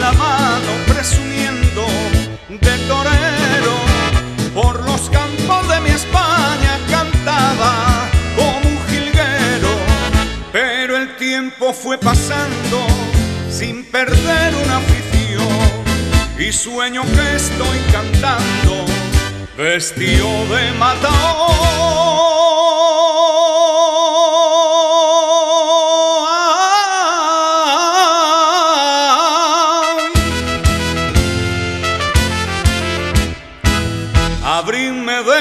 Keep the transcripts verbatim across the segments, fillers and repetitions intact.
la mano presumiendo de torero, por los campos de mi España cantaba como un jilguero. Pero el tiempo fue pasando sin perder una afición, y sueño que estoy cantando vestido de matador. Abrirme de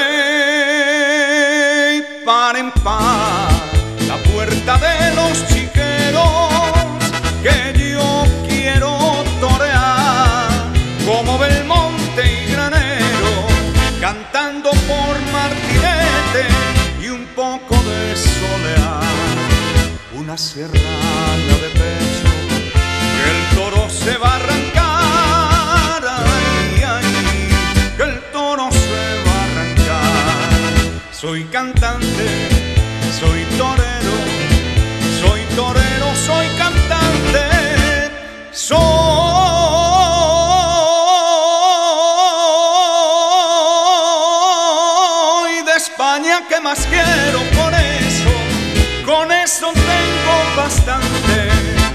par en par la puerta de los chiqueros, que yo quiero torear como Belmonte y Granero, cantando por Martinete y un poco de soleá, una serrana de pecho que el toro se va a arrancar, ay, ay, que el toro se va a arrancar. Soy cantante, soy torero, soy torero, soy cantante, soy de España, que más quiero, por eso, con eso tengo bastante.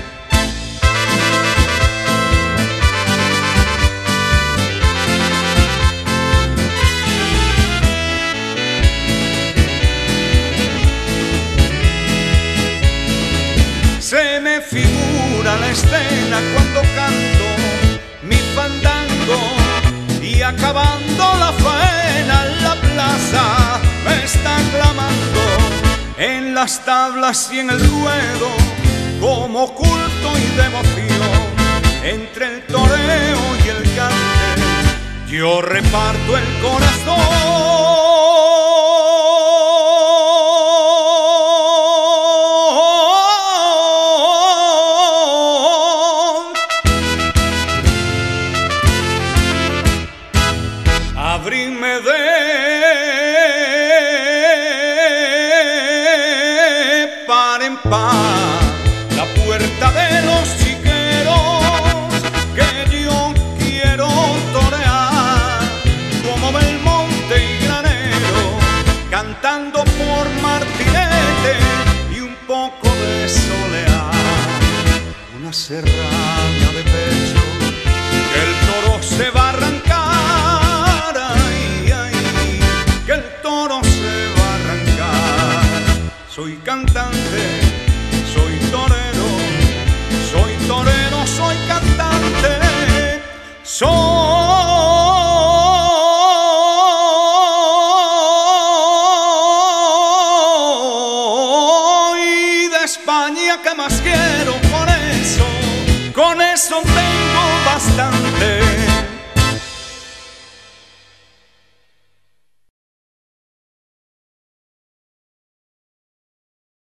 Se me figura la escena cuando canto mi fandango, y acabando la faena en la plaza me está clamando, en las tablas y en el ruedo, como culto y devoción. Entre el toreo y el cante yo reparto el corazón. Abrirme de par en par la puerta de los chiqueros, que yo quiero torear como Belmonte y Granero, cantando por Martinete y un poco de soleá, una serrana de pecho que el toro se va a arrancar. Soy cantante, soy torero, soy torero, soy cantante, soy de España, que más quiero, por eso, con eso te